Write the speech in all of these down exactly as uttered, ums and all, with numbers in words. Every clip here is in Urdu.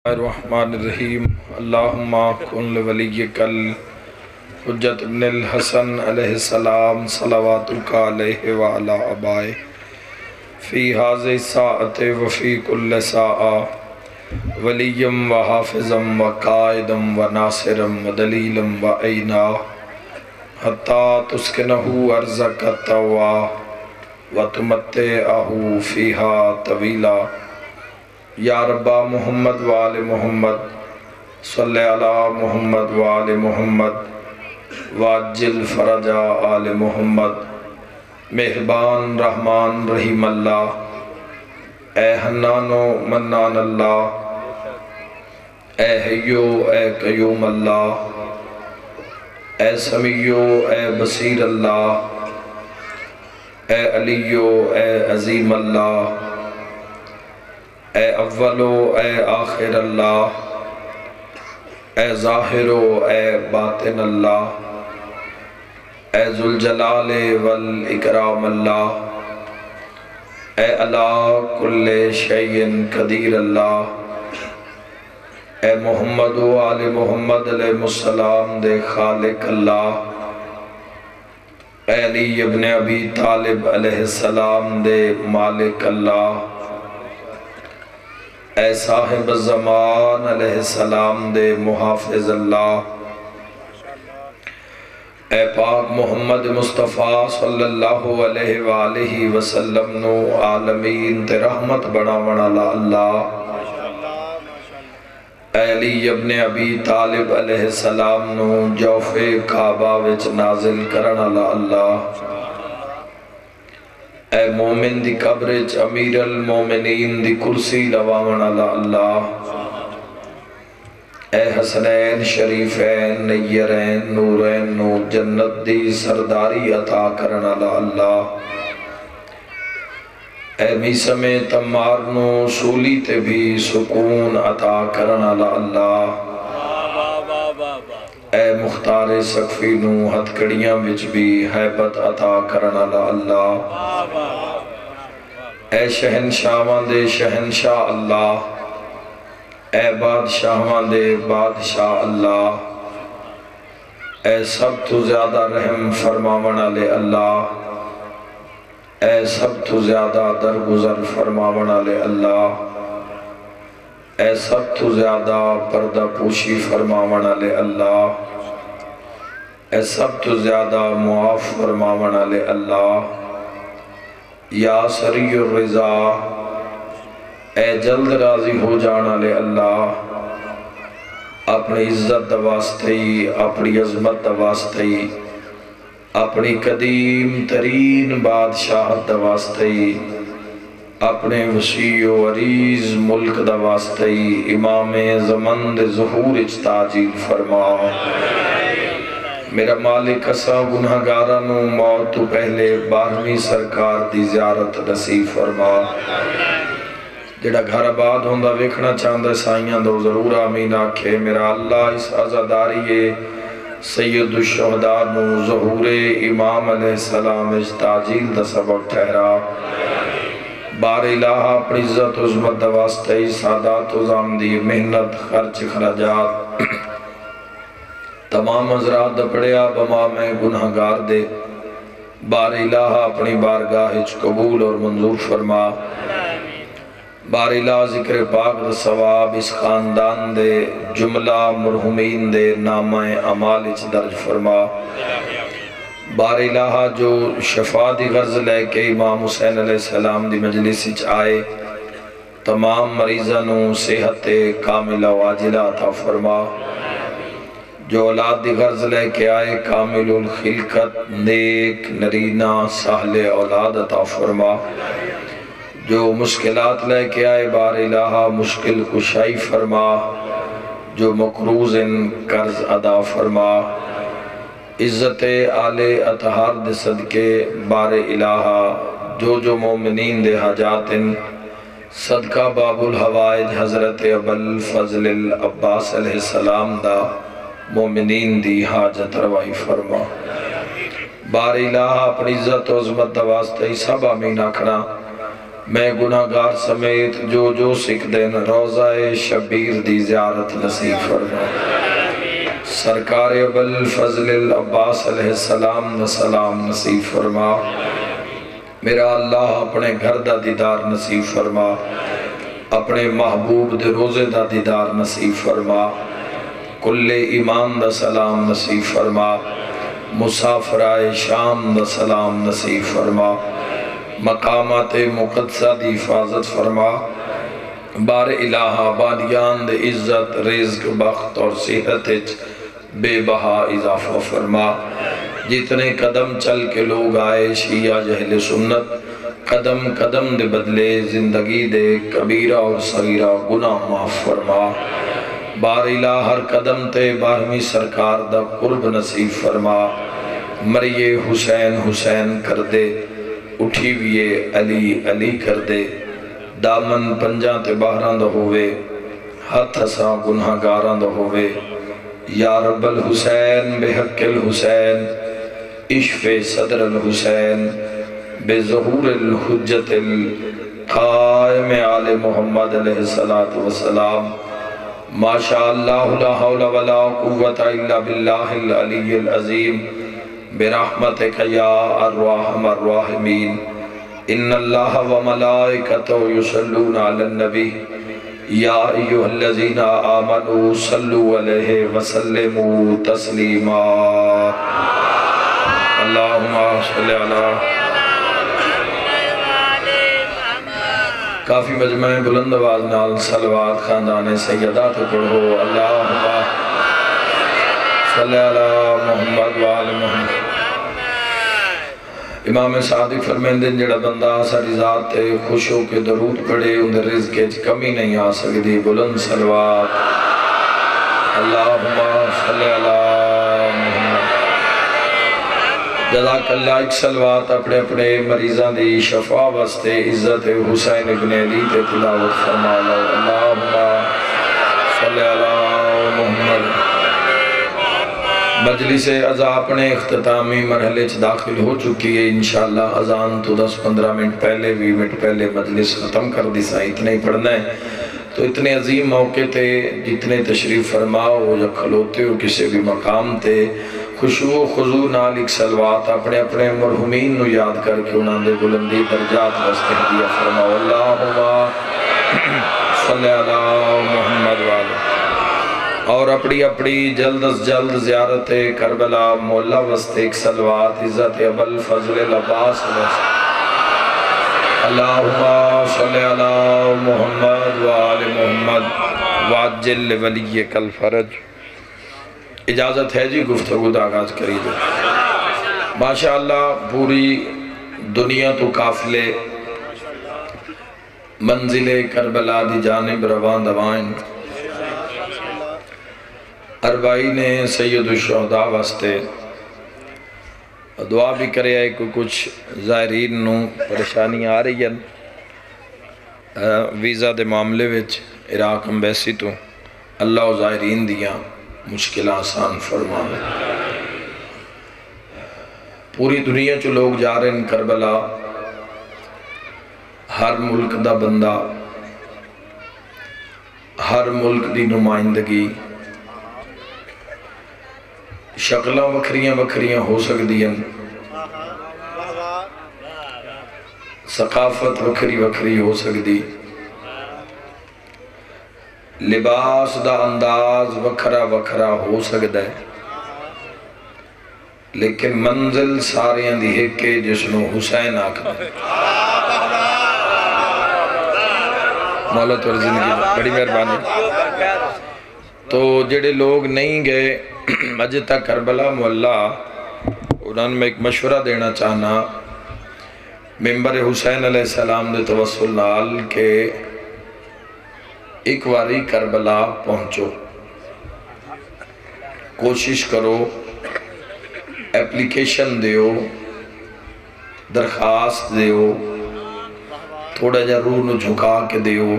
الرحمن الرحیم اللہم کن لولیک الحجت ابن الحسن علیہ السلام صلواتک علیہ وعلا ابائے فی حاضر ساعت وفی کل ساعہ ولیم و حافظم و قائدم و ناصرم و دلیلم و اینا حتی تسکنہو ارزک التوا و تمتعہو فیہا طویلا یا ربا محمد وآل محمد صلی علی محمد وآل محمد واجل فرجا آل محمد مہربان رحمان رحیم اللہ اے حنان و منان اللہ اے حیو اے قیوم اللہ اے سمیع اے بصیر اللہ اے علیو اے عظیم اللہ اے اولو اے آخر اللہ اے ظاہرو اے باطن اللہ اے ذوالجلال والاکرام اللہ اے علا کل شیء قدیر اللہ اے محمد و آل محمد علیہ السلام دے خالق اللہ اے علی ابن ابی طالب علیہ السلام دے مالک اللہ اے صاحب الزمان علیہ السلام دے محافظ اللہ اے پاک محمد مصطفیٰ صلی اللہ علیہ وآلہ وسلم نو عالمین تے رحمت بنا بنا اللہ اے علی ابن ابی طالب علیہ السلام نو جوف کعبہ وچ نازل کرنا اللہ اے مومن دی قبرچ امیر المومنین دی کرسی لواونا اللہ اے حسنین شریفین نیرین نورین نو جنت دی سرداری عطا کرنا اللہ اے میسم تمار نو سولی تے بھی سکون عطا کرنا اللہ اے مختار سقفی نو ہتھ کڑیاں وچ بھی حیبت عطا کرنا اللہ اے شہنشاہاں دے شہنشاہ اللہ اے بادشاہاں دے بادشاہ اللہ اے سب تو زیادہ رحم فرماون والے اللہ اے سب تو زیادہ درگزر فرماون والے اللہ اے سب تو زیادہ پردہ پوشی فرماون والے اللہ اے سب تو زیادہ معاف فرماون والے اللہ یا سری الرضا اے جلد راضی ہو جان والے اللہ اپنی عزت واسطے اپنی عظمت واسطے اپنی قدیم ترین بادشاہت واسطے اپنے وسیع و عریض ملک دا واسطے امام زمن دے ظہور اچ تاجیل فرما میرا مالک اسا گناہگارانو موت تو پہلے بارہویں سرکار دی زیارت نصیب فرما جڑا گھر آباد ہوندہ ویکھنا چاہندہ سائیاں دو ضرور آمین آکھے میرا اللہ اس عزاداری سید الشہداء نو ظہور امام علیہ السلام اچ تاجیل دا سبب ٹھہرا بار الہ اپنی عزت عظمت واسطے سادات و زامدی محنت خرچ خراجات تمام حضرات دپڑیا بما میں گناہگار دے بار الہ اپنی بارگاہ اچ قبول اور منظور فرما بار الہ ذکر پاک دا ثواب اس خاندان دے جملہ مرحومین دے نامہ اعمال اچ درج فرما بار الہ جو شفا دی غرض لے کے امام حسین علیہ السلام دی مجلس اچ آئے تمام مریضانوں صحت کاملہ واجلہ عطا فرما جو اولاد دی غرض لے کے آئے کامل الخلقت نیک نرینہ سہل اولاد عطا فرما جو مشکلات لے کے آئے بار الہ مشکل کشائی فرما جو مقروض ان قرض ادا فرما عزت آل اطہار دے صدقے بار الہ جو جو مومنین دے حاجات ان صدقہ باب الحوائج حضرت ابل فضل العباس علیہ السلام دا مومنین دی حاجت روائی فرما بار الہ اپنی عزت و عظمت دا واسطے سب آمین آکھنا میں گناہگار سمیت جو جو سکھ دین روضہ شبیر دی زیارت نصیب فرما سرکار ابوالفضل العباس علیہ السلام دا سلام نصیب فرما میرا اللہ اپنے گھر دا دیدار نصیب فرما اپنے محبوب دے روزے دا دیدار نصیب فرما کل ایمان دا سلام نصیب فرما مسافرائے شام دا سلام نصیب فرما مقامات مقدسہ دی حفاظت فرما بار الہ آبادیان دے عزت رزق بخت اور صحت بے بہا اضافہ فرما جتنے قدم چل کے لوگ آئے شیعہ جہل سنت قدم قدم دے بدلے زندگی دے کبیرہ اور صغیرہ گناہ معاف فرما بار الہ ہر قدم تے بارہویں سرکار دا قرب نصیب فرما مریے حسین حسین کر دے اٹھی ویے علی علی کر دے دامن پنجاں تے باہراں دا ہوئے ہتھ ہساں گناہ گاراں دا ہوئے یا رب الحسین بحق الحسین عشف صدر الحسین بظہور الحجت القائم آل محمد علیہ السلام ما شاء اللہ لا حول ولا قوت الا باللہ العلی العظیم برحمتک یا الرحم الراحمین ان اللہ و ملائکتہ یصلون علی النبی یا ایوہ الذین آمنوا صلو علیہ وسلموا تسلیما اللہم صلی علی کافی مجمع بلند آواز نال صلوات خاندان سیدہ تو پڑھو اللہم صلی علی محمد وآل محمد امام صادق فرمیندے جڑا بندہ ساری ذات تے خوش ہو کے درود پڑھے اندر رزق کی کمی نہیں آ سکتی بلند صلوات اللہم صلی علی محمد جزاک اللہ ایک صلوات اپنے اپنے مریضان دی شفا واسطے عزت حسین ابن علی تے تلاوت فرما لو اللہم صلی علی محمد مجلس ازا اپنے اختتامی مرحلے چ داخل ہو چکی ہے انشاءاللہ اذان تو دس پندرہ منٹ پہلے بھی منٹ پہلے مجلس ختم کر دی سا اتنے ہی پڑھنا ہے تو اتنے عظیم موقع تھے جتنے تشریف فرماؤ یا کھلوتے ہو کسی بھی مقام تے خشوع و خضوع نال ایک صلوات اپنے اپنے مرحومین نو یاد کر کے انہاں دے بلندی درجات واسطے ہدیہ فرماؤ اللہم صلی علی محمد والے اور اپنی اپنی جلد از جلد زیارت کربلا مولا واسطے ایک صلوات عزت ابوالفضل العباس اللہم صلی علی محمد وآل محمد وعجل ولیک الفرج اجازت ہے جی گفتگو دا آغاز کری دو ماشاءاللہ پوری دنیا تو قافلے منزل کربلا دی جانب روان دوائن اربعین سید الشہداء واسطے دعا بھی کرے آئے کہ کچھ ظاہرین نو پریشانی آ رہی ہے ویزا دے معاملے وچ عراق امبیسی تو اللہ و ظاہرین دیا مشکل آسان فرما پوری دنیا چو لوگ جا رہے ہیں کربلا ہر ملک دا بندہ ہر ملک دی نمائندگی شکلہ وکھریاں وکھریاں ہو سکتی ہیں ثقافت وکھری وکھری ہو سکتی لباس دا انداز وکھرا وکھرا ہو سکتا ہے لیکن منزل ساریاں دی ہے کہ جس نو حسین آکھنا ہے مولا تو زندگی بڑی مہربانی تو جڑے لوگ نہیں گئے اج تک کربلا مولا انہوں نے میں ایک مشورہ دینا چاہنا ممبر حسین علیہ السلام دے توسل نال کے ایک واری کربلا پہنچو کوشش کرو اپلیکیشن دیو درخواست دیو تھوڑا جا روح نو جھکا کے دیو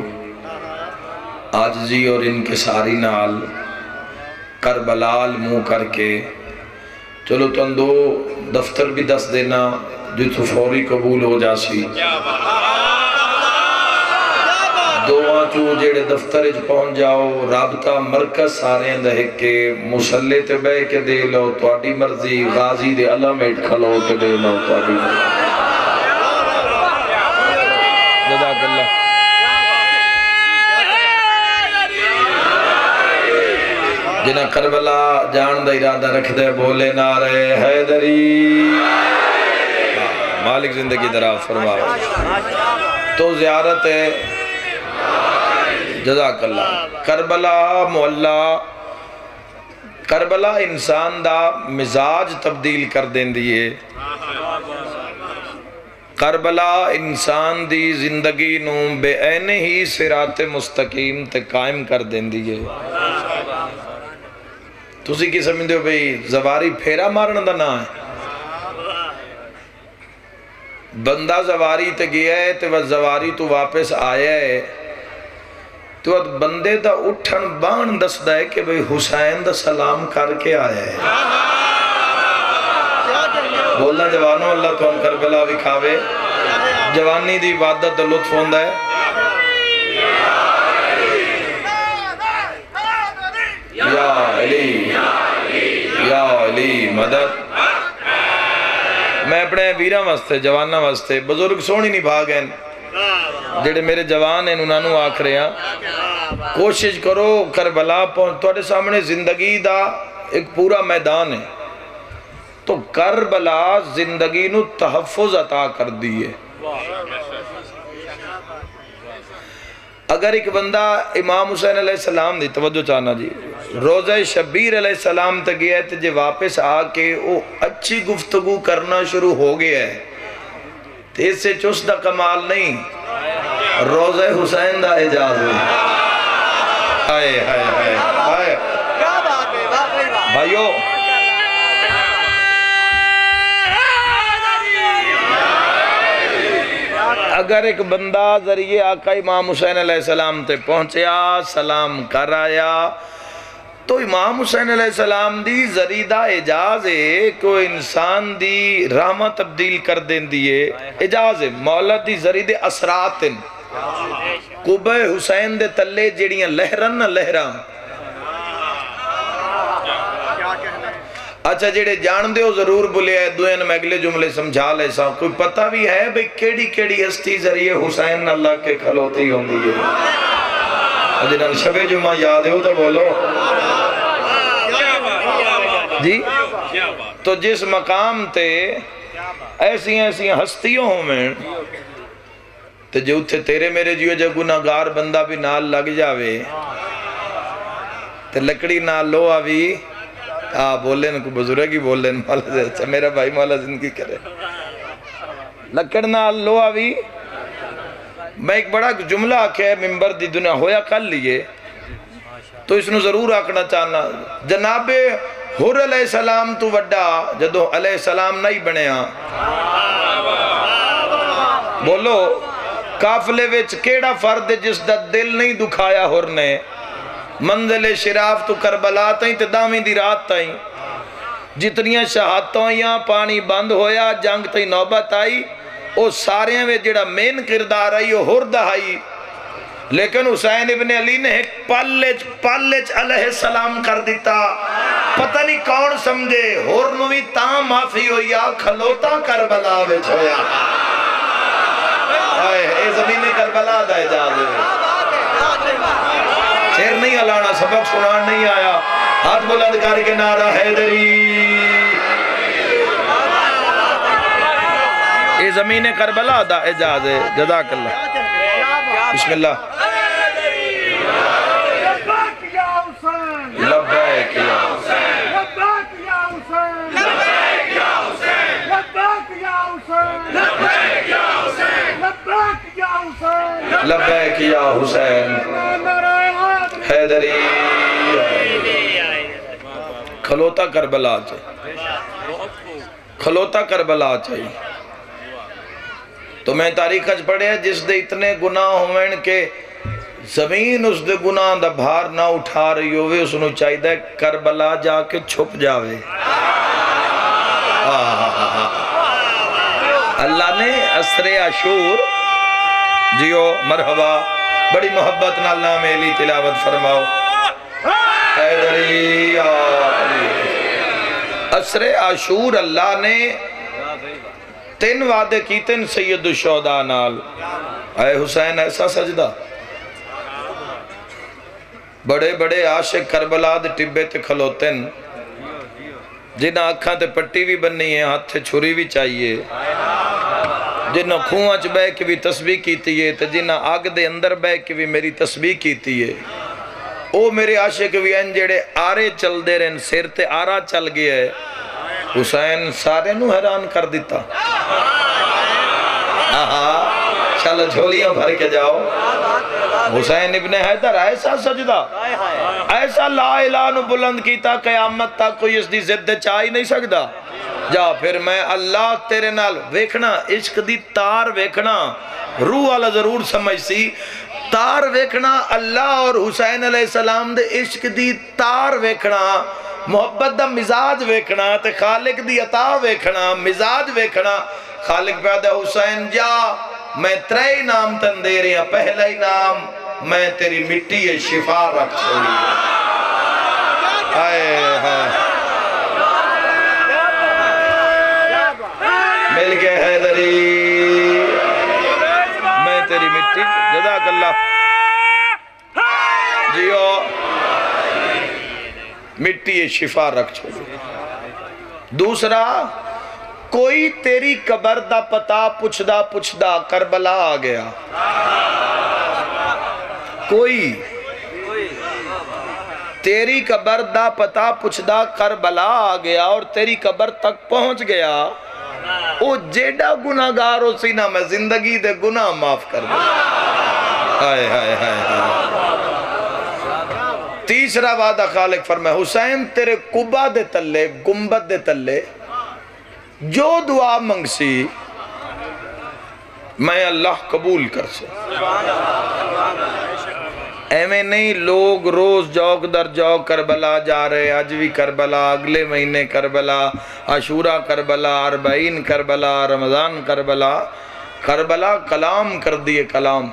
آجزی اور انکساری نال کربلال منہ کر کے چلو تن دو دفتر بھی دس دینا جو تو فوری قبول ہو جاسی چو جیڑے دفتر اچ پہنچ جاؤ رابطہ مرکز سارے دہے کے مسلح تے بے کے دے لو تواڈی مرضی غازی دے علم اٹھ کھلو کے دے لو تواڈی مرضی جزاک اللہ جنہ کربلا جان دا ارادہ رکھ دے بولے نعرہ حیدری مالک زندگی درا فرماؤ تو زیارت ہے جزاک اللہ کربلا مولا کربلا انسان دا مزاج تبدیل کر دین دیئے کربلا انسان دی زندگی نو بے این ہی صراط مستقیم تے قائم کر دین دیئے تسی کی سمجھتے ہو بھئی زواری پھیرا مارنا دا نا ہے بندہ زواری تے گیا ہے تے وہ زواری تو واپس آیا ہے تو بندے دا اٹھن بان دس دا ہے کہ بھئی حسین دا سلام کر کے آیا ہے بولنا جوانوں اللہ تو ہم کربلا بھی کھاوے جوانی دی عبادت دا لطف ہوندہ ہے یا علی یا علی مدد میں اپنے ویرہ واسطے جوانہ واسطے بزرگ سونی نہیں بھاگیں جڑے میرے جوان ہیں انہوں نے آکھ رہے ہیں کوشش کرو کربلا پہنچ توڑے سامنے زندگی دا ایک پورا میدان ہے تو کربلا زندگی نو تحفظ عطا کر دیئے اگر ایک بندہ امام حسین علیہ السلام دی توجہ چاہنا جی روزہ شبیر علیہ السلام تک گیا ہے تجھے واپس آکے وہ اچھی گفتگو کرنا شروع ہو گیا ہے تو اس سے چست دا کمال نہیں روزہ حسین دا اجاز ہے آئے آئے آئے آئے بھائیو اگر ایک بندہ ذریعے آقا امام حسین علیہ السلام تے پہنچیا سلام کر آیا تو امام حسین علیہ السلام دی ذریعہ اجاز ہے کہ انسان دی رحمہ تبدیل کر دین دیئے اجاز ہے مولا دی ذریعہ اثرات قبہ حسین دے تلے جڑیاں لہرن نہ لہران اچھا جڑے جان دے ہو ضرور بولے ہے دوین میں اگلے جملے سمجھا لے سا کوئی پتہ بھی ہے بھئی کیڑی کیڑی ہستی ذریعے حسین اللہ کے کھلوتی ہوں دیئے جنہاں شب جمعہ یاد ہو تو بولو جی تو جس مقام تے ایسی ایسی ہستیوں ہوں میں تو جو تھے تیرے میرے جیو جب گناہگار بندہ بھی نال لگ جاوے تو لکڑی نال لو آوی آہ بولے نا کوئی بزرگی بولے نا مولا اچھا میرا بھائی مولا زندگی کرے لکڑ نال لو آوی میں ایک بڑا جملہ آکھے ہے ممبر دی دنیا ہویا کل لیے تو اس نے ضرور آکھنا چاہنا جناب حر علیہ السلام تو وڈا جدو علیہ السلام نہیں بنیا بولو کافلے وچ کیڑا فرد جس دا دل نہیں دکھایا حر نے منزل شراف تو کربلا تائیں تے دامی دی رات تائیں جتنیاں شہادتوں یا پانی بند ہویا جنگ تائیں نوبت آئی او سارے ہیں جڑا مین کردار آئی او حر دہائی لیکن حسین ابن علی نے ایک پلچ پلچ علیہ السلام کر دیتا پتہ نہیں کون سمجھے حر نوی تاں معافی ہویا کھلوتا کربلا وچ ہویا آئے اے زمین کربلا دا اجاز ہے شیر نہیں علانا سبق سنان نہیں آیا ہاتھ بلند کر کے نعرہ حیدری اے زمین کربلا دا اجاز ہے جزاک اللہ بسم اللہ لبیک یا حسین لبیک یا حسین لبیک یا حسین لبیک یا حسین لبیک یا حسین لبیک یا حسین لبیک یا حسین حیدری کھلوتا کربلا چاہیے کھلوتا کربلا چاہیے تو میں تاریخ اچھ پڑھے ہیں جس دے اتنے گناہ ہوئیں کہ زمین اس دے گناہ دا بھار نہ اٹھا رہی ہوئے اس نے چاہیے دے کربلا جا کے چھپ جاوے اللہ نے عصر عاشور جیو مرحبا بڑی محبت نال نام علی تلاوت فرماؤ حیدری یا علی۔ عصر عاشور اللہ نے تین وعدے کی تین سید الشہداء نال، اے حسین ایسا سجدہ، بڑے بڑے عاشق کربلا دے ٹبے تے کھلوتن، جنہ آنکھاں تے پٹی بھی بننی ہے، ہاتھ تے چھری بھی چاہیے، جنہ کھوئاں چ بے کے بھی تسبیح کیتی ہے، تے جنہ آگ دے اندر بے کے بھی میری تسبیح کیتی ہے، او میرے عاشق بھی ہیں جڑے آرے چل دے رہن، سیر تے آرہ چل گیا ہے۔ حسین سارے نو حیران کر دیتا، آہا چلو جھولیاں بھر کے جاؤ۔ حسین ابن حیدر ایسا سجدہ، ایسا لا الہ نو بلند کیتا، قیامت تک کوئی اس دی زد چاہی نہیں سکدا۔ جا پھر میں اللہ تیرے نال ویکھنا، عشق دی تار ویکھنا، روح والا ضرور سمجھ سی، تار ویکھنا اللہ اور حسین علیہ السلام دے عشق دی تار ویکھنا، محبت دا مزاج ویکھنا، تے خالق دی عطا ویکھنا، مزاج ویکھنا۔ خالق پیدا حسین جا میں ترے نام تن دے رہے ہیں، پہلا ہی نام میں تیری مٹی شفا رکھ چھوڑی، آئے ہائے مل کے حیدری میں تیری مٹی، جزاک اللہ جیو مٹی شفا رکھ چھوڑی۔ دوسرا کوئی تیری قبر دا پتا پچھدا پچھدا کربلا آ گیا، کوئی تیری قبر دا پتا پچھدا کربلا آ گیا اور تیری قبر تک پہنچ گیا، او جیڑا گناہگار ہو سی نا میں زندگی دے گناہ معاف کر دے۔ ہائے ہائے ہائے۔ تیسرا وعدہ خالق فرمائے حسین تیرے قبا دے تلے، گنبد دے تلے جو دعا منگ سی میں اللہ قبول کر سے۔ ایویں نہیں لوگ روز جوک در جوک کربلا جا رہے، آج بھی کربلا، اگلے مہینے کربلا، عاشورہ کربلا، اربعین کربلا، رمضان کربلا۔ کربلا کلام کر دیے، کلام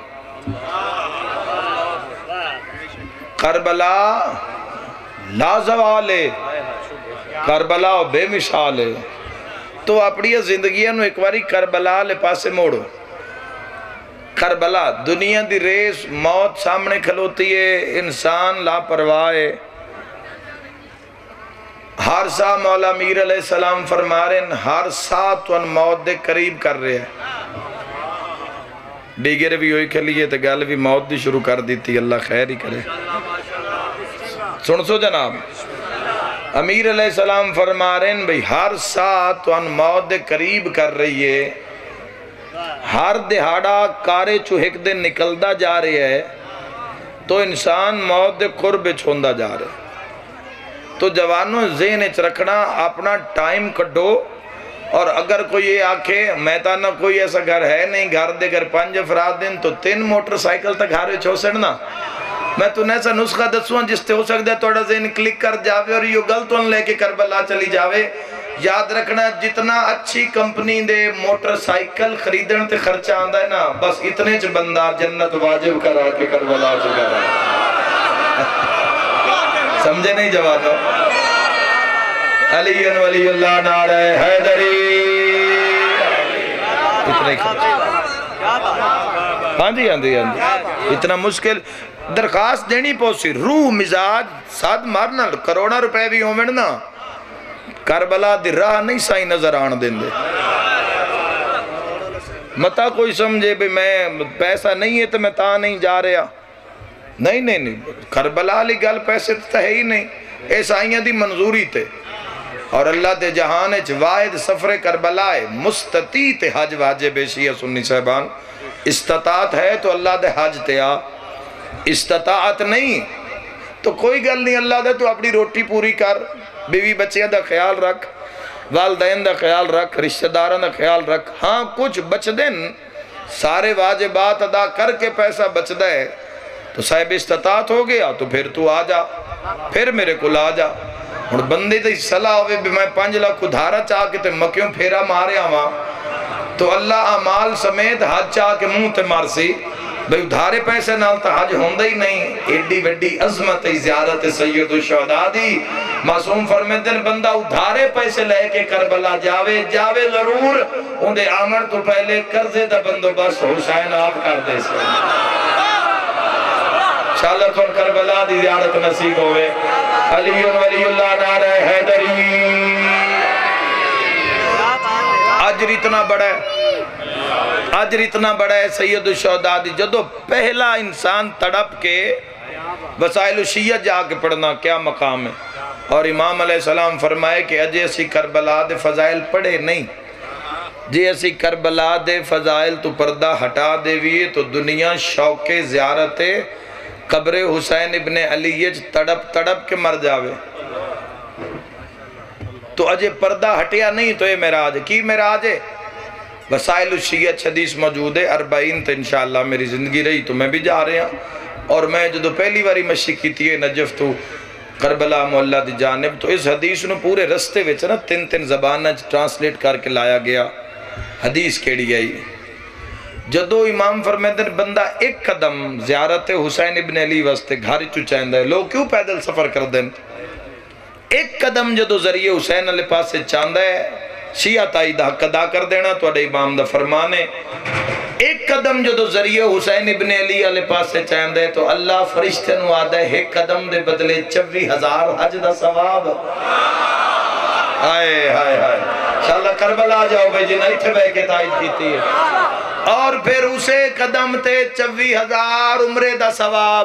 کربلا لازوال ہے، کربلا بے مثال ہے۔ تو اپنی زندگیاں نو ایک باری کربلا لے پاسے موڑو۔ کربلا دنیا دی ریس، موت سامنے کھلوتی ہے، انسان لاپرواہ ہے۔ ہر سا مولا میر علیہ السلام فرما رہے ہیں ہر سا تو ان موت دے قریب کر رہے ہیں۔ ڈیگر بھی ہوئی کھلیے تو گل بھی موت دی شروع کر دیتی، اللہ خیر ہی کرے۔ سن سو جناب، امیر علیہ السلام فرما رہے ہیں بھئی ہر ساتھ تو ان موت دے قریب کر رہی ہے، ہر دہاڑا کارے چوہک دے نکلدا جا رہے ہے، تو انسان موت دے قرب چھوندا جا رہے۔ تو جوانوں ذہن اچ رکھنا، اپنا ٹائم کٹو، اور اگر کوئی یہ آکھے میں تانا کوئی ایسا گھر ہے نہیں، گھر دے گھر پانچ افراد دن تو تین موٹر سائیکل تک ہارے چھو سڑنا، میں تو ایسا نسخہ دسوں جس تے ہو سکتا ہے توڑا ذہن کلک کر جاوے اور یہ گلتوں لے کے کربلا چلی جاوے۔ یاد رکھنا جتنا اچھی کمپنی دے موٹر سائیکل خریدن تے خرچہ آندہ ہے نا، بس اتنے چھ بندہ جنت واجب کرا کے کربلا چکا رہا۔ سمجھے نہیں جوانوں؟ علی ولی اللہ نعرہ حیدری، اتنے خرچ، ہاں جی ہاں جی ہاں جی، اتنا مشکل درخواست دینی پوسی، روح مزاج ساتھ مارنا، کروڑا روپے بھی ہومننا، کربلا دی راہ نہیں سائی نظر آن دیں دے۔ متا کوئی سمجھے بھی میں پیسہ نہیں ہے تو میں تا نہیں جا رہا، نہیں نہیں نہیں، کربلا لی گل پیسے تو ہے ہی نہیں، ایسائیاں دی منظوری تے، اور اللہ دے جہانے چھ واحد سفر کربلا ہے، مستطیع حج واجب شیعہ سنی صاحبان، استطاعت ہے تو اللہ دے حج تے آ، استطاعت نہیں تو کوئی گل نہیں، اللہ دے تو اپنی روٹی پوری کر، بیوی بچیاں دا خیال رکھ، والدین دا خیال رکھ، رشتہ داران دا خیال رکھ، ہاں کچھ بچ دن سارے واجبات ادا کر کے پیسہ بچ دے تو صاحب استطاعت ہو گیا، تو پھر تو آ جا، پھر میرے کو لا جا۔ اور بندے دی صلاح ہوئے بھی میں پانچ لاکھ ادھارا چاہ کے تے مکیوں پھیرا مارے آواں، تو اللہ اعمال سمیت حج چاہ کے منہ تے مارسی، بھئی ادھارے پیسے نال تا حج ہوندہ ہی نہیں. ایڈی وڈی عظمت زیارت سید الشہداء دی. معصوم فرمیندے بندہ ادھارے پیسے لے کے کربلا جاوے جاوے ضرور ان دے آمن تو پہلے قرضے دا بندوبست حسین آپ کر دے سے. انشاءاللہ تم کربلا دی زیارت نصیب ہوئے. علی ولی اللہ نعرہ حیدری. اجر اتنا بڑا ہے, اجر اتنا بڑا ہے سید الشہداء دی. جدو پہلا انسان تڑپ کے وسائل الشیعہ جا کے پڑھنا کیا مقام ہے. اور امام علیہ السلام فرمائے کہ اجے اسی کربلا دے فضائل پڑھے نہیں, جے اسی کربلا دے فضائل تو پردہ ہٹا دے ویے تو دنیا شوق زیارت قبر حسین ابن علی تڑپ تڑپ کے مر جاوے. تو اجے پردہ ہٹیا نہیں تو یہ معراج کی معراج ہے. وسائل الشیعہ حدیث موجود ہے اربعین تو انشاءاللہ میری زندگی رہی تو میں بھی جا رہے ہیں. اور میں جدو پہلی باری مشی کی تھی نجف تو کربلا محلہ دی جانب تو اس حدیث نے پورے رستے وچ نا تین تین زبانہ ٹرانسلیٹ کر کے لایا گیا. حدیث کیڑی آئی جدو امام فرمیدن بندہ ایک قدم زیارت حسین ابن علی واسطے گھر چو چاہندہ ہے. لوگ کیوں پیدل سفر کر دیں؟ ایک قدم جدو ذریعے حسین علیہ پاس سے چاہندہ ہے شیعہ تائید حق ادا کر دینا تو اڑے امام دا فرمانے. ایک قدم جدو ذریعے حسین ابن علی علیہ پاس سے چاہندہ ہے تو اللہ فرشتے نو آدھا ہے ایک قدم دے بدلے چوی ہزار حج دا ثواب. آئے آئے آئے انشاءاللہ کربلا جاؤ بے جنہ اتھے بے کے تائید کیتی ہے. اور پھر اسے قدم تے چوی ہزار عمرے دا ثواب.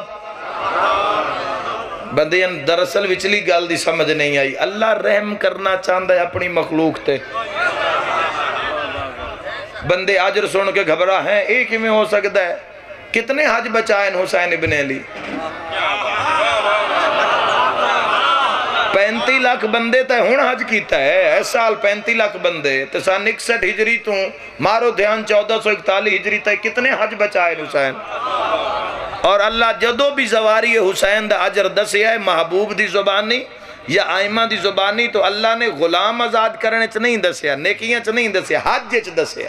بندیاں دراصل وچلی گل دی سمجھ نہیں آئی. اللہ رحم کرنا چاہندہ ہے اپنی مخلوق تے. بندے عجر سن کے گھبرا ہیں ایک ہی میں ہو سکتا ہے. کتنے حج بچائیں حسین ابن علی؟ پینتی لاکھ بندے تے ہون حج کیتا ہے. اس سال پینتی لاکھ بندے تے سان اکسٹھ ہجری تو مارو دھیان چودہ سو اکتالی ہجری تے کتنے حج بچائے حسین. اور اللہ جدو بھی زواری حسین دا عجر دسے ہے محبوب دی زبانی یا آئمہ دی زبانی تو اللہ نے غلام آزاد کرنے چ نہیں دسیا, نیکیاں چ نہیں دسیا, حج چ دسیا.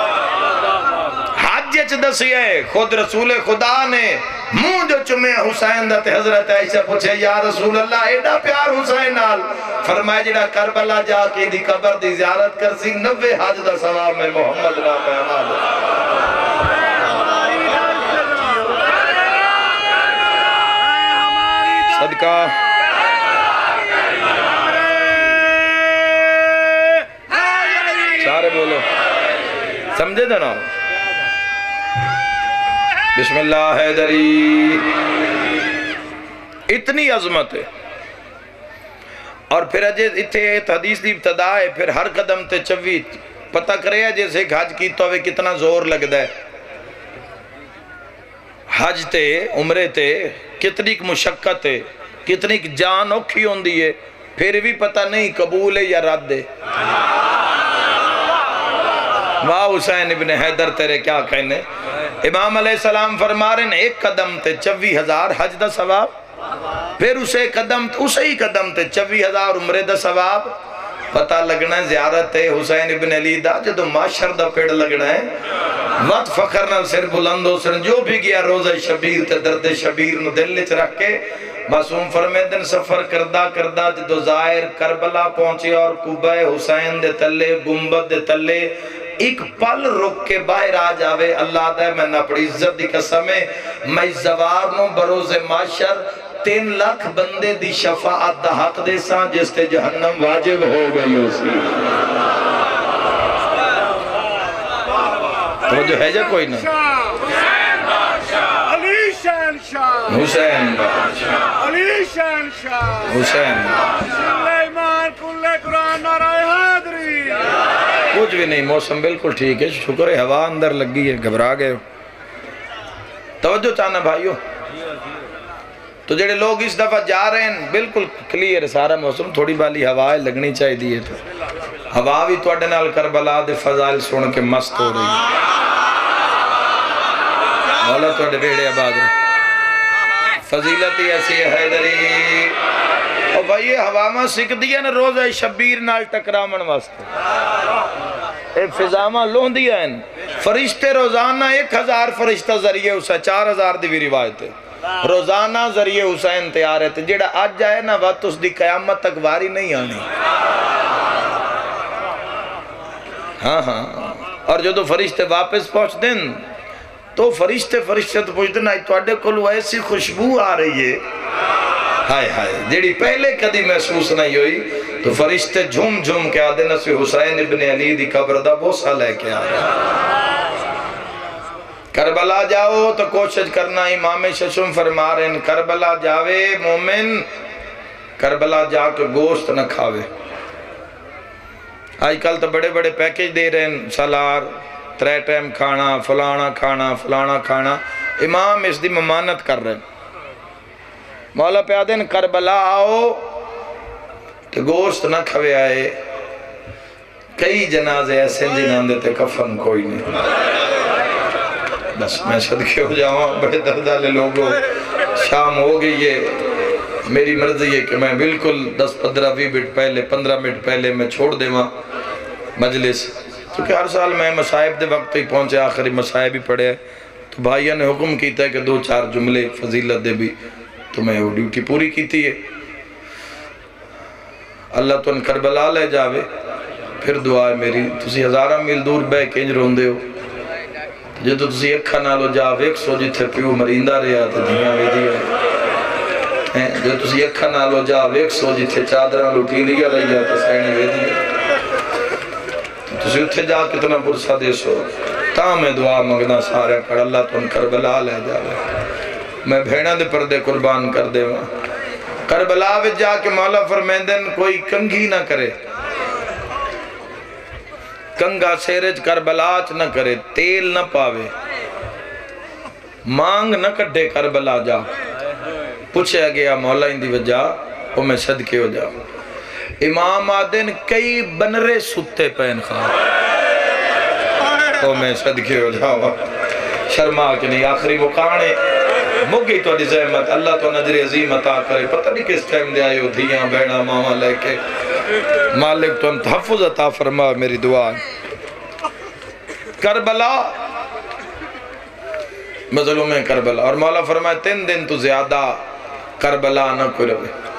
حج چ دسیا ہے. خود رسول خدا نے منہ جو چمے حسین دا تے حضرت عائشہ پوچھے یا رسول اللہ ایڈا پیار حسین نال. فرمایا جڑا کربلا جا کے دی قبر دی زیارت کر سی نوے حج دا ثواب میں محمد نا پیغمبر. صدقہ سارے بولو سمجھے دے نا. بسم اللہ حیدری. اتنی عظمت ہے. اور پھر اجے اتھے حدیث دی ابتدا ہے پھر ہر قدم تے چوی پتہ کرے ہے جیسے حج کی تو کتنا زور لگ دا ہے. حج تے عمرے تے کتنی مشقت ہے, کتنی جان اوکھی ہوندی ہے, پھر بھی پتہ نہیں قبول ہے یا رد ہے. واہ حسین ابن حیدر تیرے کیا کہنے. امام علیہ السلام فرما رہے ہیں ایک قدم تے چوی ہزار حج دا ثواب, پھر اسے قدم اسے ہی قدم تے چوی ہزار عمرے دا ثواب. پتہ لگنا زیارت حسین ابن علی دا جدو معاشر دا پیڑ لگنا ہے وقت فخر نہ سر بلند ہو سر جو بھی گیا روزہ شبیر تے درد شبیر نو دل لچ رکھ کے. معصوم فرمیدن سفر کردہ کردہ جدو ظاہر کربلا پہنچے اور قبہ حسین دے تلے گنبد دے تلے ایک پل رک کے باہر آ جاوے. اللہ دے میں اپنی عزت دی قسم ہے میں زوار نو بروز معاشر تین لاکھ بندے دی شفاعت دا حق دے ساں جس تے جہنم واجب ہو گئی ہو سی. تو جو ہے جا کوئی نہ حسین بادشاہ علی شان شاہ حسین سلیمان کل قرآن نعرہ حیدری. کچھ بھی نہیں, موسم بالکل ٹھیک ہے, شکر ہے ہوا اندر لگی ہے, گھبرا گئے. توجہ چاہنا بھائیو. تو جڑے لوگ اس دفعہ جا رہے ہیں بالکل کلیئر سارا موسم, تھوڑی بالی ہوا لگنی چاہی دی ہے. تو ہوا بھی توڑے نال کربلا دے فضائل سن کے مست ہو رہی. مولا توڑے بیڑے آباد رہے. فضیلتی ایسی ہے حیدری. اور بھائی یہ ہوا میں سکھ دیا نا روزہ شبیر نال ٹکرامن واسطے. اے فضامہ لون دیا ہے فرشتے روزانہ ایک ہزار فرشتہ ذریعے حسین، چار ہزار دی بھی روایت ہے، روزانہ ذریعے حسین تیار ہے، جیڑا آج جائے نا وقت اس دی قیامت تک واری نہیں آنی۔ ہاں ہاں، اور جو تو فرشتے واپس پہنچ دیں تو فرشتے فرشتے تو پہنچ دیں آج توڑے کلو ایسی خوشبو آ رہی ہے، ہائے ہائے، جیڑی پہلے کدی محسوس نہیں ہوئی، تو فرشتے جھوم جھوم کے آدھے نسوی حسین ابن علی دی قبر دا بوسہ لے کے آ رہا۔ کربلا جاؤ تو کوشش کرنا، امام ششم فرما رہے ہیں کربلا جاوے مومن، کربلا جا کے گوشت نہ کھاوے۔ آج کل تو بڑے بڑے پیکیج دے رہے ہیں، سالار، ترے ٹائم کھانا، فلانا کھانا، فلانا کھانا، امام اس دی ممانت کر رہے ہیں۔ مولا پہ آدھے کربلا آؤ تو گوشت نہ کھوے آئے، کئی جنازے ایسے جنہاں دیتے کفن کوئی نہیں۔ بس میں صدقے ہو جاؤں، بڑے دردالے لوگوں، شام ہو گئی ہے، میری مرضی ہے کہ میں بالکل دس پندرہ بھی منٹ پہلے پندرہ منٹ پہلے میں چھوڑ دے وہاں مجلس، کیونکہ ہر سال میں مصائب دے وقت ہی پہنچے، آخری مصائب ہی پڑے ہیں، تو بھائیہ نے حکم کیتا ہے کہ دو چار جملے فضیلت دے بھی، تو میں وہ ڈیوٹی پوری کیتی ہے۔ اللہ تو ان کربلا لے جاوے، پھر دعا ہے میری، تسی ہزارہ میل دور بے کنج روندے ہو، جو تو تسی اکھا نالو جاوے ایک سو جتھے پیو مریندہ رہا تو دھیاں وے دیا، جو تسی اکھا نالو جاوے ایک سو جتھے چادرہ لٹی لیا رہا تو سینے وے دیا، تسی اتھے جا کتنا پرسہ دے سو، تاں میں دعا مگنا سارے کر اللہ تو ان کربلا لے جاوے، میں بھیڑا دے پردے قربان کر دے وہاں۔ کربلا وچ جا کے مولا فرمیندن کوئی کنگھی نہ کرے، کنگا سیرج کربلاچ نہ کرے، تیل نہ پاوے، مانگ نہ کٹے کربلا جا، پوچھے گیا مولا اندی وجہ، وہ میں صدقے ہو جاؤں۔ امام آدن کئی بنرے ستے پین خواہ، وہ میں صدقے ہو جاؤں، شرما کے نہیں، آخری مقانے مگی تو دی زحمت، اللہ تو نجر عظیم عطا کرے، پتہ نہیں کس ٹائم دے آئے ہو دھیاں بہنا ماما لے کے، مالک تو ان تحفظ عطا فرما، میری دعا ہے۔ کربلا مظلوم کربلا، اور مولا فرمائے تین دن تو زیادہ کربلا نہ کرے۔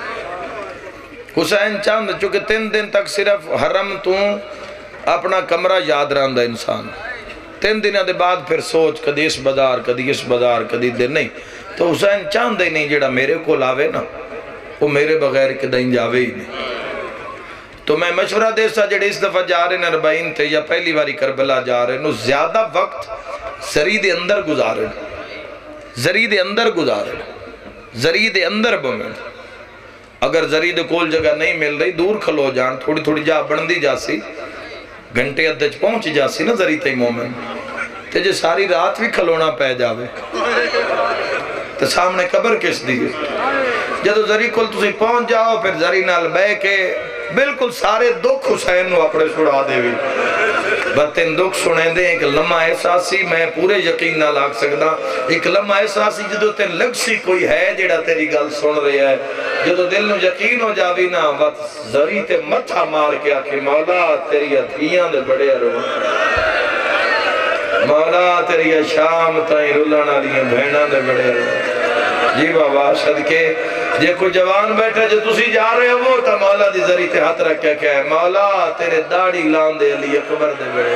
حسین چاند چونکہ تین دن تک صرف حرم تو اپنا کمرہ یاد رہندا انسان، تین دنوں دے بعد پھر سوچ کدی اس بازار کدی اس بازار کدی دے نہیں، تو حسین چاند ہی نہیں جڑا میرے کو لاوے نا وہ میرے بغیر کدیں جاوے ہی نہیں۔ تو میں مشورہ دے سا جڑے اس دفعہ جا رہے ہیں اربعین تھے یا پہلی باری کربلا جا رہے ہیں، نو زیادہ وقت زری دے اندر گزارے، زری دے اندر گزارے، زری دے اندر بمن، اگر زری دے کول جگہ نہیں مل رہی دور کھلو جان، تھوڑی تھوڑی جا بندی جاسی، گھنٹے ادھج پہنچ جاسی نا زری تے مومن، تے جے ساری رات بھی کھلونا پہ جاوے تو سامنے قبر کس دیئے، جدو زری کل تسی پہنچ جاؤ پھر زری نال بے کے بالکل سارے دکھ حسین نو اپنے چھڑا دے بھی، بتن دکھ سنیں دے ایک لمحہ احساسی میں پورے یقین نہ لاگ سکتا، ایک لمحہ احساسی جدو تین لگ سی کوئی ہے جیڑا تیری گل سن رہی ہے، جدو دل نو یقین ہو جاوی نا وقت زری تے متھا مار کے آکھے مولا تیری اتھیاں دے بڑے ارو، مولا تیری شام تائیں رلنا لیاں بھینا دے بڑے ارو، جی بابا صدقے جے کوئی جوان بیٹھا جو تسی جا رہے ہو تا مولا دی ذری تے ہاتھ رکھ کے کہے مولا تیرے داڑی لان دے علی اکبر دے بڑے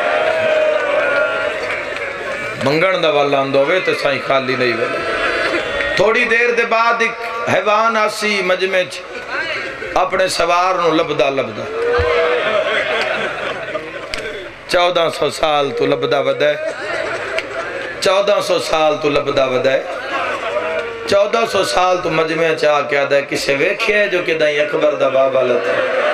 منگن دا والان دوے تے سائیں خالی نہیں بڑے۔ تھوڑی دیر دے بعد ایک حیوان آسی مجمع اپنے سوار نو لبدا لبدا چودہ سو سال تو لبدا ودے، چودہ سو سال تو لبدا ودے، چودہ سو سال تو مجمع چاہ کیا دے کسے ویکھے ہے جو کہ دائیں اکبر دا بابا لتا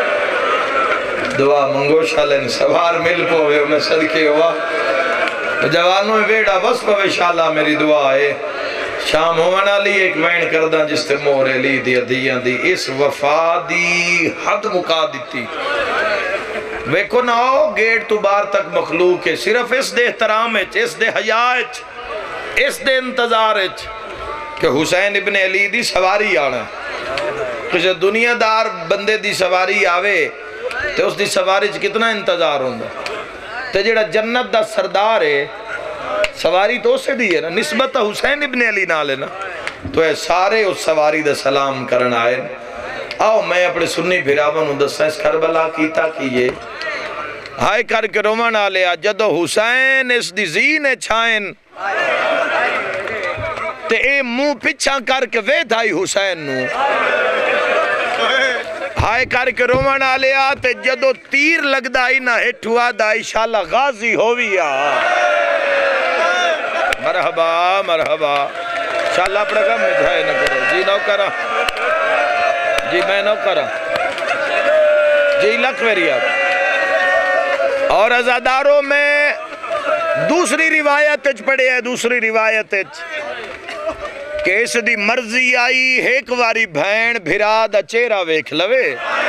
دعا منگو شالن سوار مل پوے میں صدقے ہوا جوانوں میں بیڑا بس پوے شالہ میری دعا ہے شام ہونا لی ایک وین کردہ جس تے مورے لی دی دیاں دی اس وفا دی حد مکا دیتی ویکو نہ ہو گیٹ تو بار تک مخلوق ہے صرف اس دے احترام اچ اس دے حیاء اچ اس دے انتظار اچ کہ حسین ابن علی دی سواری آنا کسی دنیا دار بندے دی سواری آوے تو اس دی سواری کتنا انتظار ہوندہ تے جڑا جنت دا سردار ہے سواری تو اسے دی ہے نا، نسبت حسین ابن علی نال ہے نا، تو اے سارے اس سواری دا سلام کرن آئے۔ آؤ میں اپنے سنی بھراون ہوں دستا اس کربلا کیتا کیے ہائے کر کے رومن آلیا جدو حسین اس دی زین چھائن تے اے منہ پچھا کر کے وے دھائی حسین نو ہائے کر کے رومن آلیا تے جدو تیر لگ دائی نہ ہٹوا دائی شاءاللہ غازی ہویا۔ مرحبا مرحبا شاءاللہ اپنے کم میں دھائے نہ کرو جی نو کرا جی میں نو کرا جی لکھ میری آپ اور ازاداروں میں دوسری روایت اچ پڑے ہے، دوسری روایت اچ کہ اس دی مرضی آئی ایک واری بھین بھرا دا چہرہ ویکھ لوے،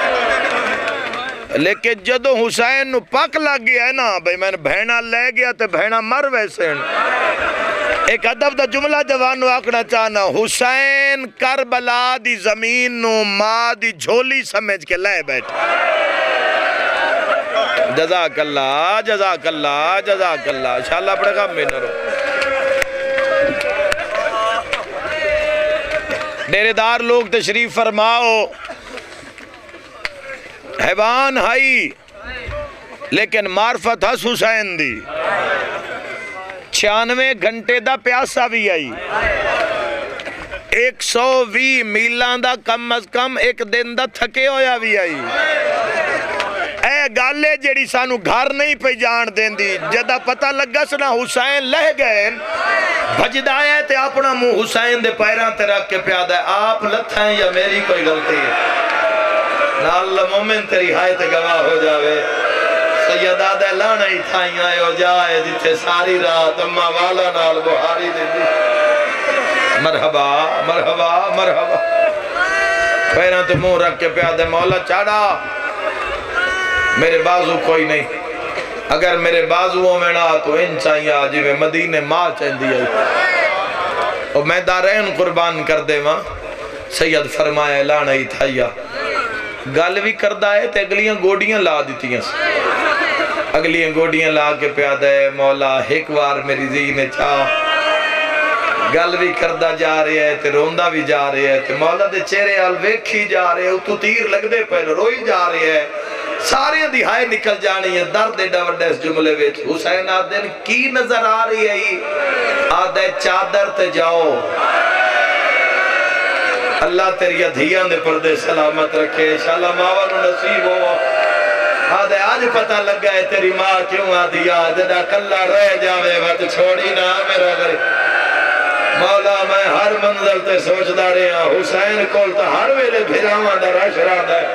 لیکن جدو حسین نو پاک لگ گیا ہے نا بھئی میں نے بھینا لے گیا تے بھینا مر ویسے ایک ادب دا جملہ جوانو آکڑا چاہنا حسین کربلا دی زمین نو ماں دی جھولی سمجھ کے لے بیٹھا۔ جزاک اللہ جزاک اللہ جزاک اللہ انشاءاللہ اپنے کام میں نہ رو۔ ڈیرے دار لوگ تشریف فرماؤ، حیوان ہائی لیکن معرفت ہس حسین دی، چھیانوے گھنٹے دا پیاسا بھی آئی، ایک سو وی میلان دا کم از کم ایک دن دا تھکے ہویا بھی آئی۔ اے گالے جیڑی سانو گھر نہیں پہ جان دین دی، جدہ پتہ لگا سنا حسین لہ گئے بھجدہ ہے تے اپنا منہ حسین دے پیران تے رکھ کے پیادہ ہے، آپ لتھا ہیں یا میری کوئی غلطی ہے؟ نال مومن تیری ہائے تے گواہ ہو جاوے، سیدہ دے لانا ہی تھائیں آئے ہو جائے جتے ساری رات اممہ والا نال بہاری دے دی۔ مرحبا مرحبا مرحبا پیران تے منہ رکھ کے پیادہ مولا چاڑا میرے بازو کوئی نہیں، اگر میرے بازووں میں نہ تو ان چاہیے آجی میں مدینے ماں چاہن دیا اور میں دارین قربان کر دے ماں سید فرمایا لانا ہی تھایا گل بھی کردہ ہے تے اگلیاں گوڑیاں لا دیتی ہیں اگلیاں گوڑیاں لا کے پیادہ ہے مولا ایک وار میری زین چاہ گل بھی کردہ جا رہے ہیں تے روندہ بھی جا رہے ہیں تے مولا دے چہرے آل ویکھی جا رہے ہیں تو تیر لگ دے پہلے روئی جا رہے ہیں سارے دہائے نکل جانی ہے درد ایڈا وڈا اس جملے ویچ حسین آدھن کی نظر آ رہی ہے آدھے چادر تے جاؤ اللہ تیری ادھیان دے پردے سلامت رکھے انشاءاللہ ماں نو نصیب ہو آدھے آج پتہ لگا ہے تیری ماں کیوں آدھی آدھے کلہ رہ جاوے بات چھوڑی نہ میرا گھر مولا میں ہر منزل تے سوچ دا رہے ہیں حسین کول تا ہر ویلے بھیراواں دا رش رہا ہے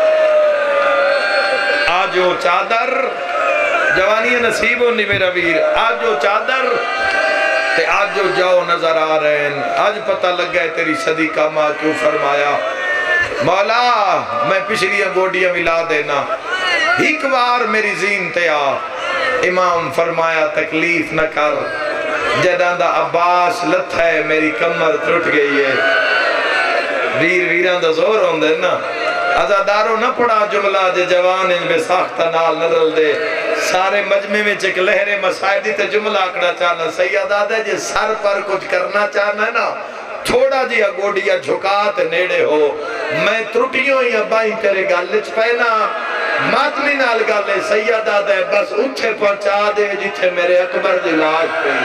آجو چادر جوانی نصیب ہونی میرا ویر آجو چادر تے آجو جاؤ نظر آ رہے ہیں آج پتہ لگ گئے تیری صدیقہ ماں کیوں فرمایا مولا میں پچھلیاں گوڑیاں ملا دینا ایک بار میری زین تے آ امام فرمایا تکلیف نہ کر جدہ دا عباس لت ہے میری کمر ٹوٹ گئی ہے ویر ویران دا زور ہوندے نا ازاداروں نہ پڑا جملہ جے جوان ان بے ساختہ نال نرل دے سارے مجمع میں چک لہرے مسائدی تے جملہ اکڑا چاہنا سیدہ دے جے سر پر کچھ کرنا چاہنا ہے نا تھوڑا جی اگوڑیا جھکات نیڑے ہو میں ترٹیوں یا بائیں تیرے گالچ پہنا ماتمی نال گالے سیدہ دے بس اٹھے پہنچا دے جتھے میرے اکبر دی لاج پہ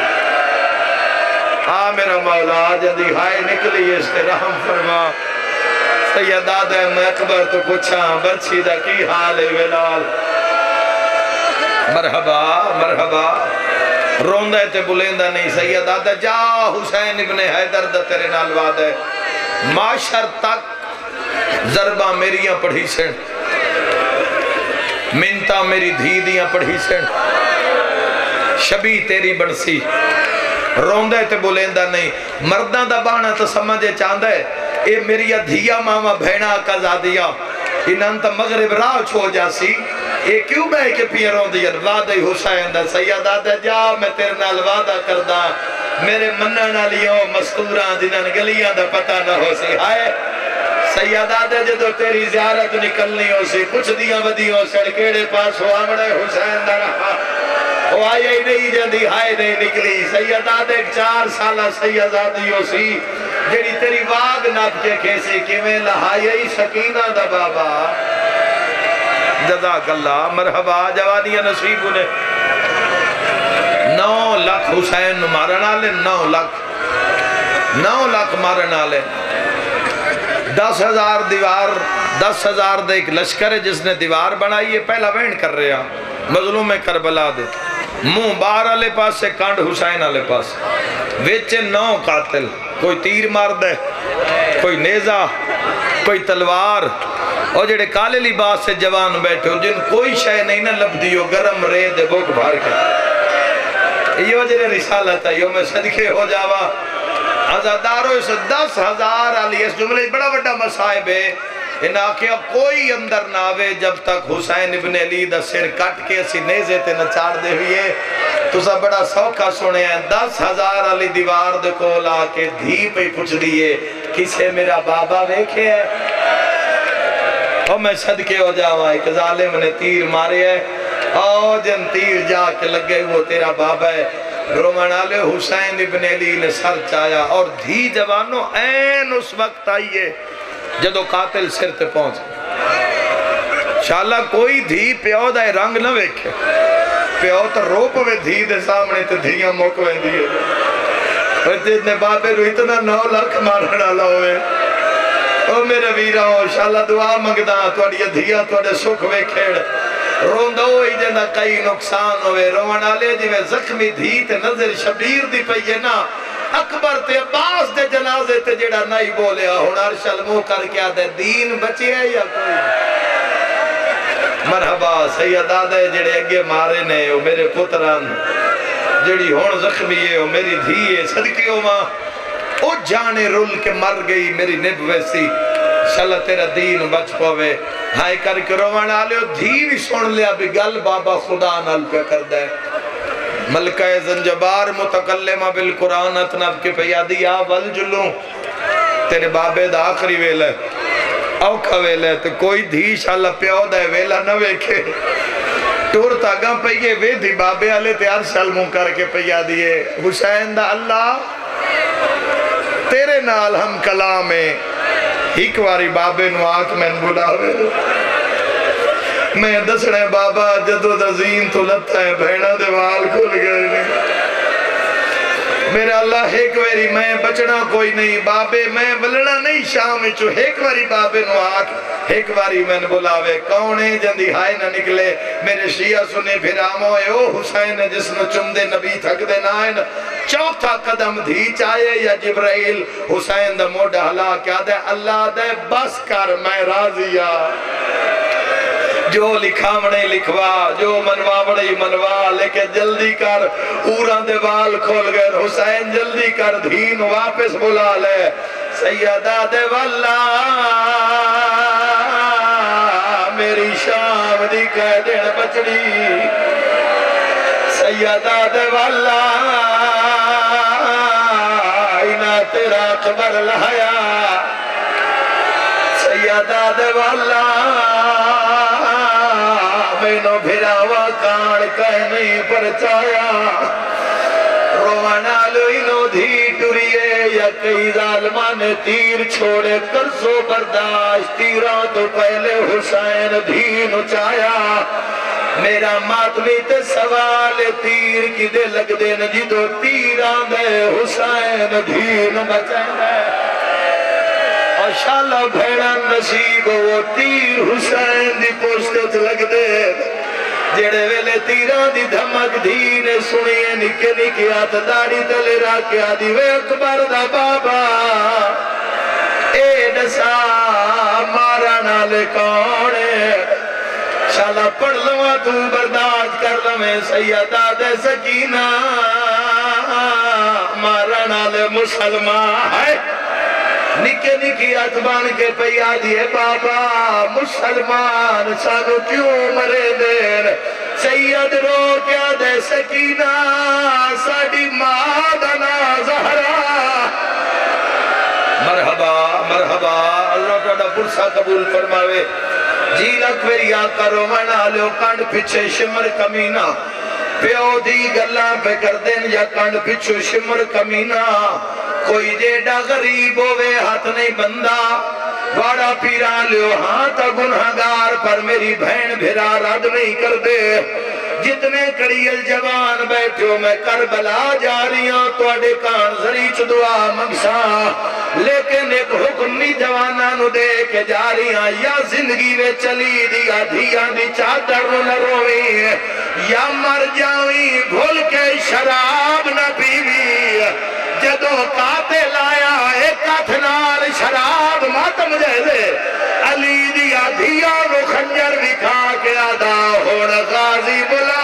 آ میرا مولا جدی ہائے نکلی اس کے رحم فرما سیدہ دے میں اکبر تو پوچھا برچی دا کی حال ہے ویلال مرحبا مرحبا روندہ تے بلیندہ نہیں سیدہ دے جا حسین ابن حیدر دا تیرے نال وعد ہے معاشر تک ضربہ میریاں پڑھی سن منتا میری دھیدیاں پڑھی سن شبی تیری بڑسی روندہ تے بلیندہ نہیں مردہ دا بانا تو سمجھے چاندہ ہے اے میری دھیا ماما بھینا کا زادیا انہاں تا مغرب راہ چھو جاسی اے کیوں بے کے پیروں دیا وعدہ حسین دا سیدہ دا جا میں تیرے نال وعدہ کردہ میرے منن علیوں مستوراں جنہاں گلیاں دا پتہ نہ ہو سی ہائے سیدہ دا جدو تیری زیارت نکلنی ہو سی کچھ دیاں ودیوں سڑکیڑے پاس ہو آمڑے حسین دا رہا ہوائی ہی نہیں جاندی ہائے نہیں نکلی سیدہ دیکھ چار سالہ سیدادیوں سی جڑی تیری واگ ناب کے کھیسے کہ میں لہائی سکینہ دا بابا جزاک اللہ مرحبا جوانیہ نصیب انہیں نو لکھ حسین مارنا لے نو لکھ نو لکھ مارنا لے دس ہزار دیوار دس ہزار دے ایک لشکر ہے جس نے دیوار بنائی ہے پہلا وین کر رہے ہیں مظلوم کربلا دے منہ بار آلے پاس سے کانڈ حسین آلے پاس ویچے نو قاتل کوئی تیر مار دے کوئی نیزہ کوئی تلوار اور جڑے کالے لباس سے جوان بیٹھے ہو جن کوئی شے نہیں نہ لب دیو گرم رے دے بوک بھار کے یہ وجہ رسالت ہے یہ میں صدقے ہو جاوا عزادارو اس دس ہزار آلی اس جملے بڑا بڑا مسائب ہے ان آکھیا کوئی اندر ناوے جب تک حسین ابن علی دا سر کٹ کے اسی نیزے تے نچار دے ہوئے تو سا بڑا سوکھا سنے ہیں دس ہزار علی دیوار دے کو لا کے دھی پہ پچھ دیئے کسے میرا بابا ویکھے ہے اور میں صدقے ہو جاؤں ایک ظالم نے تیر مارے ہے اور جن تیر جا کے لگے وہ تیرا بابا ہے رومانالے حسین ابن علی نے سر چایا اور دھی جوانوں این اس وقت آئیے جدو قاتل سر تے پہنچ انشاءاللہ کوئی دھی پیو دائے رنگ نہ ویکھے پیو تو روپ وے دھی دے سامنے تے دھیاں موکویں دیئے جتنے بابے رو اتنا نو لکھ مارنا لوے او میرے ویرہ انشاءاللہ دعا منگدہ توڑی دھیاں توڑے سکھ ویکھیڑ روندہ ہوئی جنہ کئی نقصان ہوئے روانہ لے جی میں زخمی دھی تے نظر شبیر دی پہیے نا اکبر تے عباس دے جنازے تے جڑا نہیں بولے ہونار شلمو کر کیا دے دین بچے ہے یا کوئی مرحبا سیدہ دے جڑے اگے مارے نے او میرے پتران جڑی ہون زخمی ہے او میری دھی ہے صدقے ہو ماں او جانے رول کے مر گئی میری نب ویسی شاللہ تیرا دین بچ پوے ہائے کر کے روان آلے ہو دھی بھی سن لیا بھی گل بابا خدا نال پہ کر دے ملکہ زنجبار متکلمہ بالقرآن اتنب کے پیادی آول جلوں تیرے بابے دا آخری ویلے اوکھا ویلے تو کوئی دھی شاللہ پیو دے ویلہ نہ ویکھے ٹور تاگاں پہ یہ وے دھی بابے آلے تیار شلموں کر کے پیادی ہے حسین دا اللہ تیرے نال ہم کلامیں ایک واری بابے نو آنکھ میں بلاوے میں دسنے بابا جدو دزین تو لتا ہے بھیڑا دیوال کھل گئے میرا اللہ ایک واری میں بچنا کوئی نہیں بابے میں بلنا نہیں شام چو ایک واری بابے نو آنکھ ایک واری میں بلاوے کونے جندی ہائے نہ نکلے میرے شیعہ سنے پھر آمو اے او حسین جس نو چمدے نبی تھک دے نائن چوتھا قدم دھی چاہے یا جبرائیل حسین دا موڑا حلا کیا دے اللہ دے بس کر میں راضیا جو لکھا مڑے لکھوا جو منوا مڑے منوا لیکن جلدی کر اوران دے وال کھول گئے حسین جلدی کر دھین واپس بلا لے سیدہ دے واللہ میری شام دی کہہ دین بچڑی سیدہ دے واللہ اینا تیرا قبر لہیا سیدہ دے واللہ مینو بھراوا کان کہہ نہیں پرچایا روانا لوئنو دھی ٹوریے یا کئی ظالمان تیر چھوڑے کرسو برداشت تیران تو پہلے حسین دھین چایا میرا ماتمی تے سوال تیر کی دے لگ دے نجی دو تیران دے حسین دھین بچائیں دے ماشاءاللہ بھیڑا نصیب وہ تیر حسین دی پوسٹت لگ دے جڑے ویلے تیران دی دھمک دھینے سنیے نکے نکیات داڑی تلے راکیا دی وے اکبر دا بابا اے نسا مارا نالے کونے شالا پڑھ لوا تو برداشت کر لویں سیدہ دے سکینہ مارا نالے مسلمان ہے نکے نکی اتبان کے پیا دیئے بابا مسلمان سانو کیوں مرے دیر سید رو کیا دے سکینہ ساڑی مادنا زہرا مرحبا مرحبا اللہ تعالیٰ پرسا قبول فرماوے جی لکھ ویری آقا رو منا لیو کانڈ پچھے شمر کمینہ پیو دی گلاں پہ کر دین یا کنڈ پچھو شمر کمینہ کوئی جیڑا غریب ہوئے ہاتھ نہیں بندہ بڑا پیران لیو ہاں تا گنہگار پر میری بہن بھیرا رد نہیں کر دے جتنے کڑیل جوان بیٹھے ہو میں کربلا جا رہی ہوں تو اڈے کان زریچ دعا مگسا لیکن ایک حکم نہیں جوانا نو دے کے جا رہی ہوں یا زندگی میں چلی دیا دیا دی چادر نو نہ روئی یا مر جاویں بھول کے شراب نہ پیوی جدو قاتل آیا ایک اتنال شراب ماتم جہدے علی دیا دیا نو خنجر دکھا کے آدھا ہوڑ غازی بلا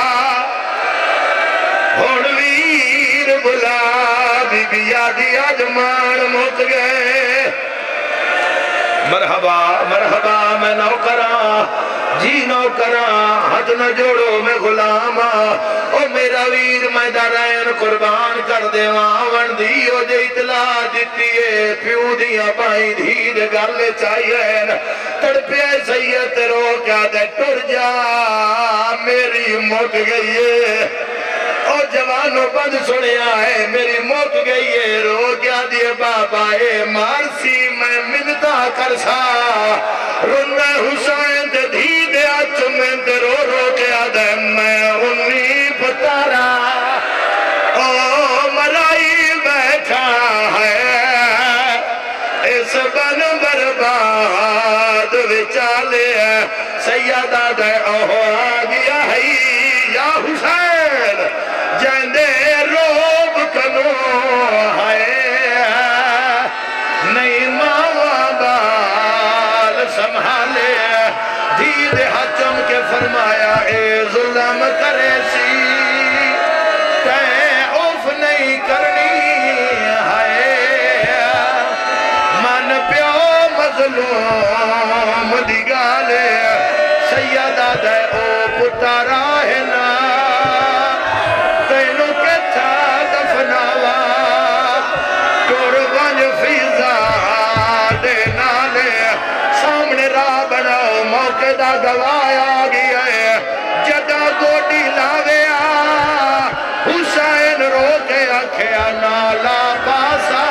ہوڑ ویر بلا بی بی آدھی آجمان موت گئے مرحبا مرحبا میں نوکراں جی نوکراں حد نہ جوڑو میں غلاما او میرا ویر میں دارین قربان کر دے وان دیو جے اطلاع دیتی ہے پیو دیا بائی دھید گل چاہیے تڑپے سید رو کیا دے ٹر جا میری موت گئی ہے او جوانو بند سنیا ہے میری موت گئی ہے رو کیا دیے بابا اے مارسی میں منتا کرسا رنہ حسین تے دھید آچ میں تے رو رو کیا دے میں انی پتارا او مرائی بیٹھا ہے اس بن برباد وچالے سیدہ دے اوہ آگیا ہے یا حسین جندے روب کنو ہے نہیں ماں بال سنبھالے دید حجم کے فرمایا اے ظلم کرے سی تے اوف نہیں کرنی ہے من پیو مظلوم دی گالے سیدہ دے او پتارا ہے نا تینو کتھا دفناوا ٹور ونج فیضا دے نالے سامنے راہ بناؤ موقع دا گوایا گیا ہے جدا گوڑی لاویا حسین رو کے اکھیا نالا پاسا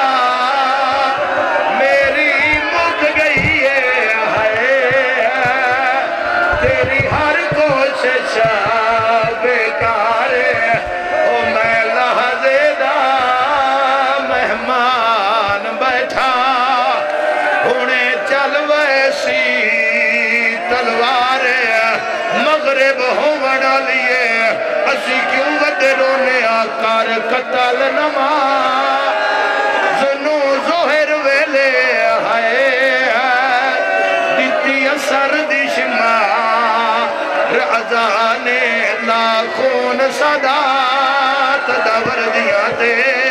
میری مک گئی ہے تیری ہر کوشش بیکار ہے او میں لحظے دا مہمان بیٹھا انہیں چل ویسی تلوار مغرب ہو وڑا لیے اسی کیوں ودے رونے آکار قتل نما زنو زہر ویلے آئے دیتی اثر دی شما رعزانے لاکھون صدات دور دیا تے